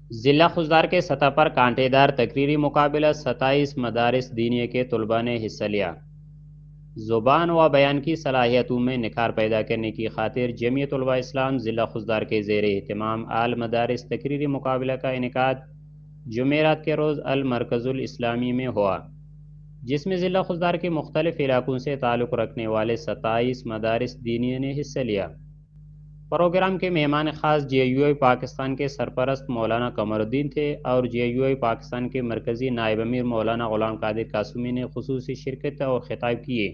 ضلع خضدار کے سطح پر کانٹے دار تقریری مقابلہ 27 مدارس دینیہ کے طلباء نے حصہ لیا۔ زبان و بیان کی صلاحیتوں میں نکھار پیدا کرنے کی خاطر جمعیت علماء اسلام ضلع خضدار کے زیر اہتمام آل مدارس تقریری مقابلہ کا انعقاد جمعرات کے روز المرکز الاسلامی میں ہوا، جس میں ضلع خضدار کے مختلف علاقوں سے تعلق رکھنے والے 27 مدارس دینیہ نے حصہ لیا۔ پروگرام کے مہمان خاص جے یو آئی پاکستان کے سرپرست مولانا قمر الدین تھے اور جے یو آئی پاکستان کے مرکزی نائب امیر مولانا غلام قادر قاسمی نے خصوصی شرکت اور خطاب کیے،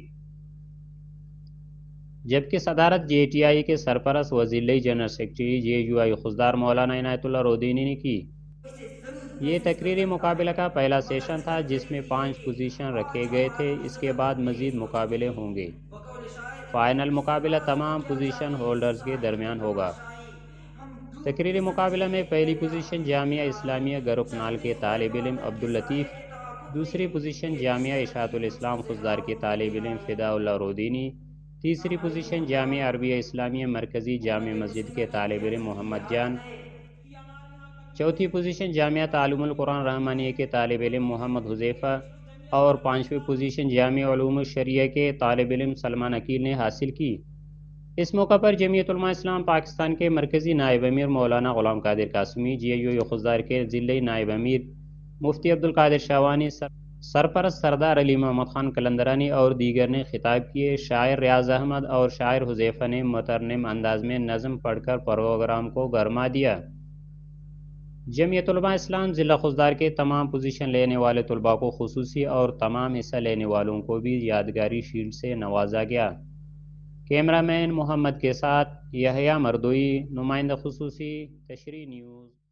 جبکہ صدارت جے ٹی آئی کے سرپرست و ضلعی جنرل سیکرٹری جے یو آئی خضدار مولانا عنایت اللہ رودینی نے کی۔ یہ تقریری مقابلہ کا پہلا سیشن تھا جس میں 5 پوزیشن رکھے گئے تھے۔ اس کے بعد مزید مقابلے ہوں گے۔ فائنل مقابلہ تمام پوزیشن ہولڈرز کے درمیان ہوگا۔ تقریری مقابلہ میں پہلی پوزیشن جامعہ اسلامیہ گروکنال کے طالب علم عبداللطیف، دوسری پوزیشن جامعہ اشاعت الاسلام خضدار کے طالب علم فداء اللہ رودینی، تیسری پوزیشن جامعہ عربیہ اسلامیہ مرکزی جامع مسجد کے طالب علم محمد جان، چوتھی پوزیشن جامعہ تعلیم القرآن رحمانیہ کے طالب علم محمد حذیفہ اور پانچویں پوزیشن جامعہ علوم الشریعہ کے طالب علم سلمان عقیل نے حاصل کی۔ اس موقع پر جمعیت علماء اسلام پاکستان کے مرکزی نائب امیر مولانا غلام قادر قاسمی، جے یو آئی خضدار کے ضلعی نائب امیر مفتی عبدالقادر شاوانی، سرپرست سردار علی محمد خان قلندرانی اور دیگر نے خطاب کیے۔ شاعر ریاض احمد اور شاعر حذیفہ نے مترنم انداز میں نظم پڑھ کر پروگرام کو گرما دیا۔ جمعیت علماء اسلام ضلع خضدار کے تمام پوزیشن لینے والے طلباء کو خصوصی اور تمام حصہ لینے والوں کو بھی یادگاری شیلڈ سے نوازا گیا۔ کیمرہ مین محمد کے ساتھ یحییٰ مردوئی، نمائندہ خصوصی، تشریح نیوز۔